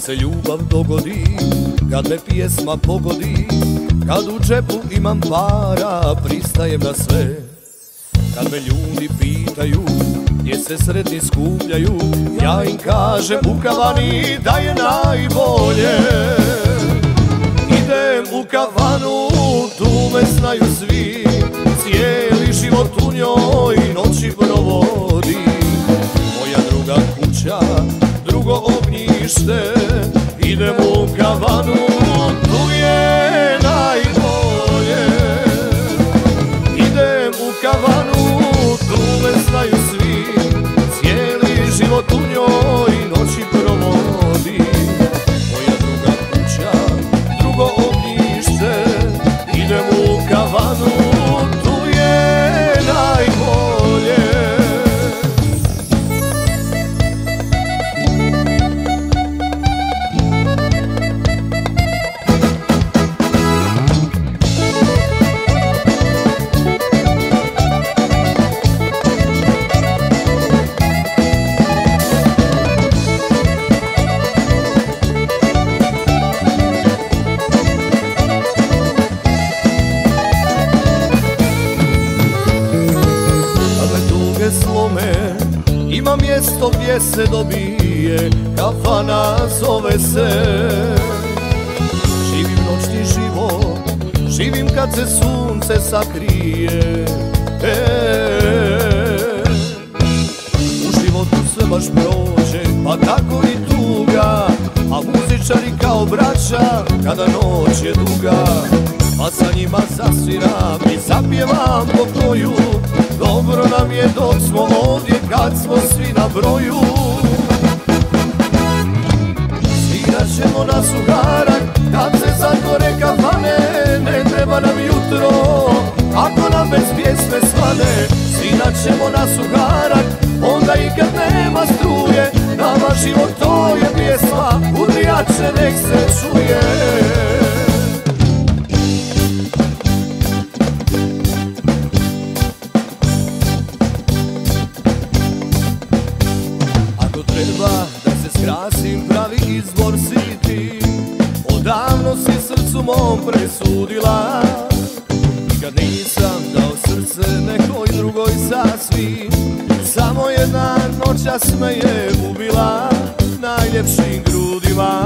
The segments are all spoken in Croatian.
Kad se ljubav dogodi, kad me pjesma pogodi, kad u džepu imam para, pristajem na sve. Kad me ljudi pitaju gdje se sretni skupljaju, ja im kažem u kavani da je najbolje. Idem u kavanu, tu me znaju svi, cijeli život u njoj noći provodi. Moja druga kuća, drugo ognjište, idem u kavanu, tu je najbolje. Idem u kavanu, tu me znaju svi, cijeli život u njoj noći provodi. Moja druga kuća, drugo ognjište, idem u kavanu, tu je najbolje. Slome, ima mjesto gdje se dobije, kafana zove se. Živim noćni život, živim kad se sunce sakrije. U životu sve baš prođe, pa tako i tuga, a muzičari kao braća kada noć je duga. Pa sa njima zasviram i zapjevam po koju, dobro nam je dok smo ovdje kad smo svi na broju. Svirat ćemo na suharak kad se zatvore kafane, ne treba nam jutro ako nam bez pjesme svane. Svirat ćemo na suharak onda i kad nema struje, nama život to je pjesma, udri jače nek se čuje. Da se skrasim, pravi izbor si ti, odavno si srcu mom presudila. Nikad nisam dao srce nekoj drugoj sasvim, samo jedna noćas me je ubila najljepšim grudima.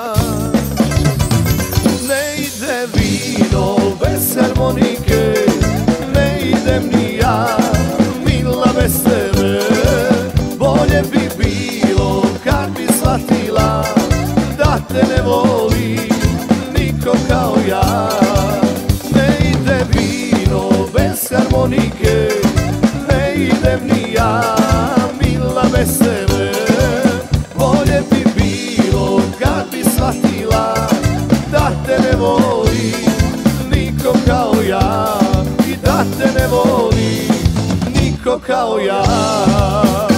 Ne ide vino bez harmonike, ne idem ni ja, mila, bez tebe. Bolje bi bilo kad bi shvatila da te ne voli niko kao ja. Ne ide vino bez harmonike, ne idem ni ja, mila, bez tebe. Bolje bi bilo kad bi shvatila da te ne voli niko kao ja, i da te ne voli niko kao ja.